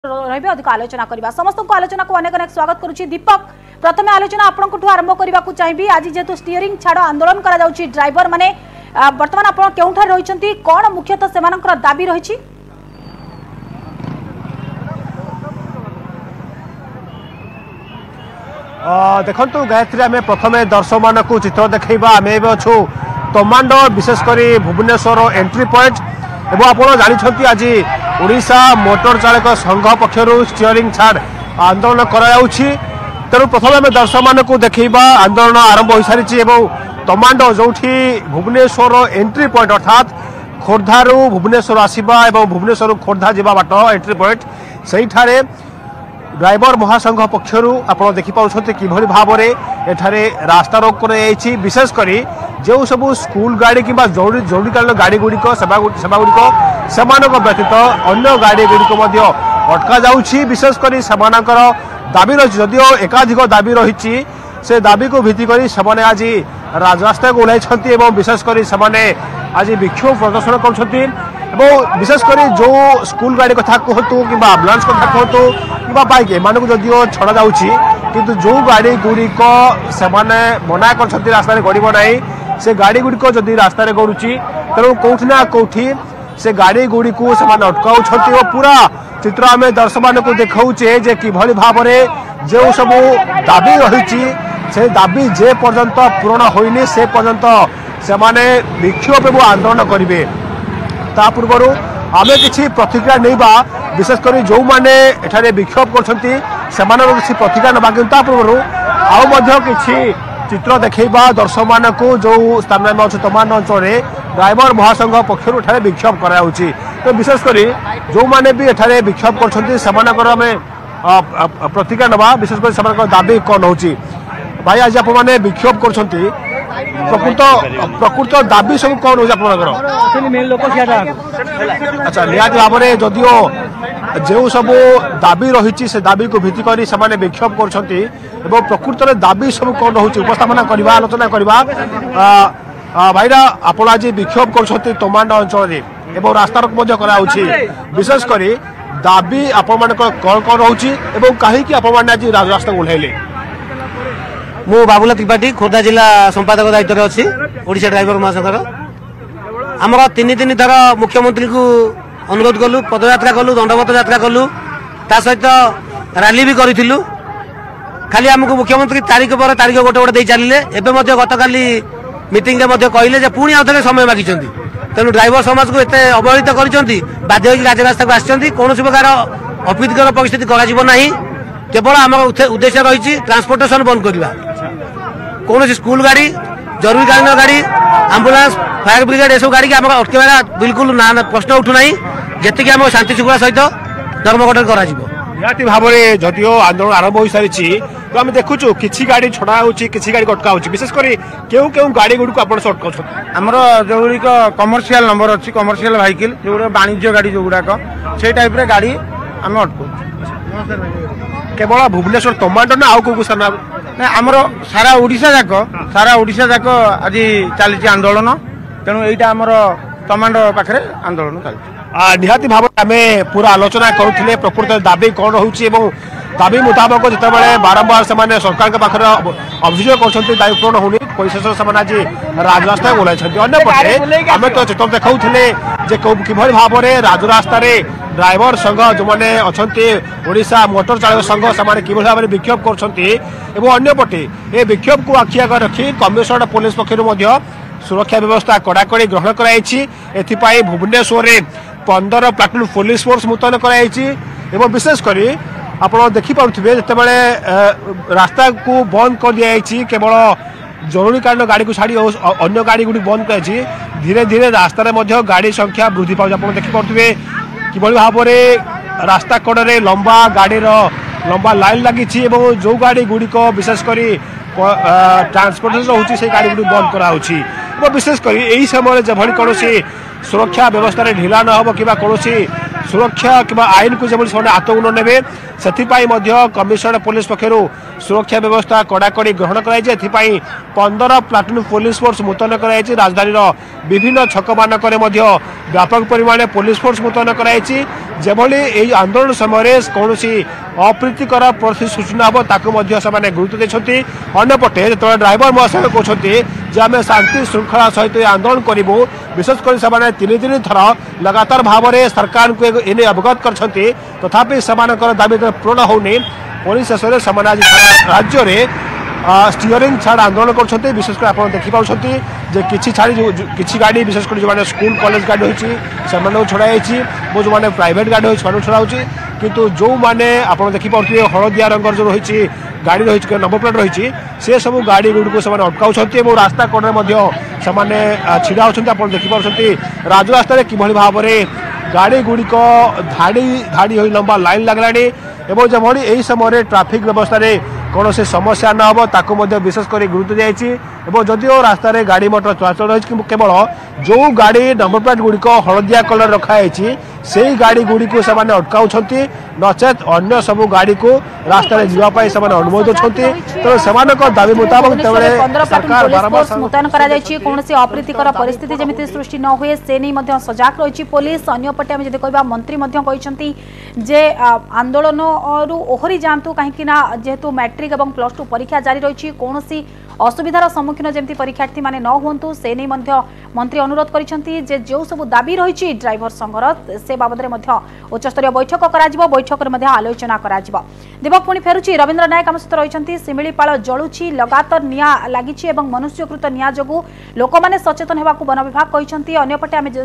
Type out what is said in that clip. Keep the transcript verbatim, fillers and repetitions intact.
रही अधिक आलोचना करवा समस्त को आलोचना को अनेक अनेक स्वागत करुच्ची। दीपक प्रथम आलोचना आपंठ आरंभ करने को चाहिए। आज जेहेतु स्टीयरिंग छाड़ आंदोलन करा ड्राइवर माने बर्तमान आप केउठार रही कौन मुख्यतः से दाबी रही? देखु गायत्री आम प्रथम दर्शक मान को चित्र देखा आम अच्छु तमांड विशेषकर भुवनेश्वर एंट्री पॉइंट एवं आप जानते आज ओडिशा मोटर चालक संघ पक्षर स्टीयरिंग छाड़ आंदोलन करायाउछि। तेणु प्रथम आम दर्शक मान को देखा आंदोलन आरंभ हो सारी तमांड जो भुवनेश्वर एंट्री पॉइंट अर्थात खोर्धारू भुवनेश्वर आसवा और भुवनेश्वर खोर्धा जावा बाट एंट्री पॉइंट से ड्राइवर महासंघ पक्षर आप देखिपुं कि भाव में एठारे रास्ता रोक कर विशेषकर जो सब स्कूल गाड़ी कि जरूरी जरूरीकालीन गाड़ी गुड़िक सेवा सेवा गुड़िक से व्यतीत अन्य गाड़ी गुड़िक अटका जाऊँगी। विशेषकर से दाबी रही जदिव एकाधिक दाबी रही से दाबी को भित्ति कर आज राजरास्ता को ओह्ल विशेषकर से आज विक्षोभ प्रदर्शन कर विशेषकर जो स्कूल गाड़ी कथा कहतु कि आम्बुलांस कथा कहतु कि बाइक एम जदिव छड़ा जाऊँगी किंतु जो गाड़ी गुड़िक से मना कर रास्ता गड़ब ना से गाड़ी गुड़िक जदि रास्ता गड़ुची तेणु कौटि ना कौटि से गाड़ी गुड़ी को अटकाऊ पूरा चित्र आम दर्शक मान को देखाऊे जे कि भाव में जो सब दाबी रही से दाबी जे पर्यंत पूरण होइनी से पर्यंत से माने विक्षोभ एवं आंदोलन करेंगे। ता पूर्व आम किसी प्रतिक्रिया नहीं विशेषकर जो मैंने एठारे विक्षोभ कर किसी प्रतिक्रिया ना कि पूर्व आउ कि चित्र देखा दर्शक मान को जो स्थान में अच्छे तमान अंचल ड्राइवर महासंघ पक्षर एठारे विक्षोभ कराऊँगी। तो विशेषकर जो मैंने भी एठारे विक्षोभ कर प्रतिक्रिया नवा विशेषकर से दाबी कौन हो भाई आज आप विक्षोभ कर प्रकृत प्रकृत दाबी सब कौन हो अच्छा निहत भाव में जदिओ जो सब दाबी रही से दाबी को भित्ति कर विक्षोभ कर प्रकृत में दाबी सब कौन हो उपस्थापना करवा आलोचना करवा भाईरा आप आज विक्षोभ कर तमांड अंचल एवं रास्ता रोक कराऊँगी विशेषकर दाबी आपण कौन कौन रोचे कहीं आप आज राजरास्ता ओह्लैले? मु बाबुला त्रिपाठी खोर्धा जिला संपादक दायित्व में अच्छी ओडिशा ड्राइवर महासंघर आमर तीन तीन थर मुख्यमंत्री को अनुरोध कलु पदयात्रा कलु दंडपत यात्रा कलु ता सहित रैली भी करूँ खाली आमको मुख्यमंत्री तारीख पर तारीख गोटे गोटे दे चलिए एवं गतकाली मीटिंग कहले पुणी आउ थे समय मागी तेणु ड्राइवर समाज को एत अवहेलित कर बाध्य होकर राजरास्ता को आसी कौन प्रकार अप्रीतिकर परिस्थिति करा केवल आम उद्देश्य रही ट्रांसपोर्टेशन बंद करवा कौन स्कूल गाड़ी जरूरीकालीन गाड़ी आम्बुलांस फायर ब्रिगेड यह गाड़ी आम अटकेवा बिल्कुल ना प्रश्न उठूना जी आम शांति शृंखला सहित धर्मघट कर निहत भाव में जदिओ आंदोलन आरंभ हो सारी तो आम देखुचु कि गाड़ी छड़ा होची किसी गाड़ी अटका विशेषकर क्यों क्यों गाड़ी गुड़ी को अटकाउँ आमर जो गुड़िक कमर्शियल नंबर अच्छी कमर्शियल व्हीकल जो वाणिज्य गाड़ी जो गुड़ाक से टाइप रे गाड़ी आम अटकाऊ केवल भुवनेश्वर तमांड ना आउ को सर आमर सारा ओडिशा जाक सारा ओडिशा जाक आज चली आंदोलन तेणु यहाँ आमर तमांड पाखे आंदोलन चलती निहाती भाव आम पूरा आलोचना करुले प्रकृत दाबी कौन रोचे दाबी मुताबक जिते बारंबार से सरकार पाखे अभियोग कर दाबी पूरण होनी परिशेष से आज राजरास्ता ओह्लैंटे अंपटे आम तो चित्र देखा कि भाव में राजरास्ता ड्राइवर संघ जो मैंने अच्छा ओडिशा मोटर चालक संघ से कि भाव में विक्षोभ कर अंपटे ये विक्षोभ को आखि आगे रखी कमिशनरेट पुलिस पक्षर सुरक्षा व्यवस्था कड़ाकड़ी ग्रहण कर भुवनेश्वर पंदर प्लाटून पुलिस फोर्स मुतयन कर विशेषकर आप देखिपे जिते रास्ता को बंद कर दी केवल जरूरीकालीन गाड़ी को छाड़ी अन्य गाड़ी गुड़ी बंद कर धीरे धीरे रास्तार गाड़ी संख्या वृद्धि पाँच आप देखिपे कि भाव में रास्ता कड़े लंबा गाड़ीर लंबा लाइन लगी जो गाड़ी गुड़िक विशेषकर ट्रांसपोर्टेशन होची से गाड़ी गुड़ी बंद कराऊँगी विशेषकर यही समय जब कौन सुरक्षा व्यवस्था ढिला न हो कि कौन सुरक्षा कि आईन को जब से आतंक न ने से कमिशनर पुलिस पक्षर सुरक्षा व्यवस्था कड़ाकड़ी ग्रहण कर पंदर प्लाटून पुलिस फोर्स मुतयन कर राजधानी विभिन्न छक मानक व्यापक परिमाण पुलिस फोर्स मुतयन कर आंदोलन समय कौन अप्रीतिकर परिस्थिति सूचना हम ताकू गुरुत्व देते अंपटे जो ड्राइवर महाशय कहते आम शांति श्रृंखला सहित आंदोलन करूँ विशेषकर से तीन तीन थर लगातार भाव में सरकार को एने अवगत कर तथापि से दाबी पूर्ण होनी पुणी शेष में से राज्य में स्टीयरिंग छाड़ आंदोलन कर विशेषकर आप देखिपारे जे किसी छाड़ी किसी गाड़ी विशेषकर जो स्कूल कॉलेज गाड़ी होती छड़ाई जो मैंने प्राइवेट गाड़ी होती छड़ा किंतु जो मैंने आप देखिपारे हलदिया रंगर जो रही गाड़ी रही नंबर प्लेट रही से सब गाड़ी गुड़ को अटकाऊँ रास्ता कड़े से छिड़ा होती आप देखिपारे राजरास्तार कि भाव में गाड़ी गुड़िक धाड़ी धाड़ी हो लंबा लाइन लगलानी एवं जब यही समय ट्राफिक व्यवस्था कौन से समस्या न हो ताकू विशेषकर गुरुत्व दिखाई जदिव रास्तार गाड़ी मोटर चलाचल रही केवल जो गाड़ी नंबर प्लेट गुड़िक हलदिया कलर रखाई से गाड़ी गुड़ी को अटकाऊँ नचेत अन्य सब गाड़ी को रास्तार जावाई अनुमति तो से दाबी मुताबक सरकार मुतयन कौन अप्रीतिकर परिस्थिति जमी सृष्टि न हुए से नहीं सजाग रही पुलिस अंपटे आम कह मंत्री कहते जे आंदोलन ओहरी जातु कहीं जेहेतु मैट्रिक और प्लस टू परीक्षा जारी रही कौन असुविधार सम्मुखीन जमी परीक्षार्थी माने न हुंतु से नहीं मंत्री अनुरोध करिसेंती जे जो सब दाबी रही ड्राइवर संघर से बाबद में उच्चस्तरीय बैठक करा बैठक में आलोचना करा दीपक पुणी फेरुची रवींद्र नायक आम सहित रही शिमिलीपाल जलुची लगातार निया लगी मनुष्यकृत निया जोगु लोक मैंने सचेतन होगा वन विभाग कहते अंपटे आम